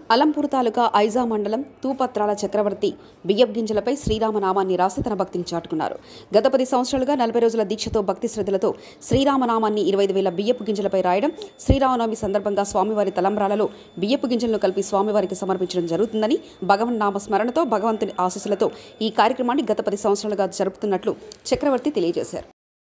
అలంపూర్ తాలూకా ఐజా మండలం తూపత్రాల చక్రవర్తి బియ్యపు గింజలపై శ్రీరామనామాన్ని రాసి తన భక్తిని చాటుకున్నారు. గత 10 సంవత్సరాలుగా 40 రోజుల దీక్షతో భక్తి శ్రద్ధలతో శ్రీరామనామాన్ని 25,000 బియ్యపు గింజలపై రాయడం, శ్రీరామనవమి సందర్భంగా స్వామివారి తలంబ్రాలలో బియ్యపు గింజలను కలిపి స్వామివారికి సమర్పించడం జరుగుతుందని, భగవన్ నామ స్మరణతో భగవంతుని ఆశీస్సులతో ఈ కార్యక్రమాన్ని గత 10 సంవత్సరాలుగా జరుపుతున్నట్లు చక్రవర్తి తెలియజేశారు.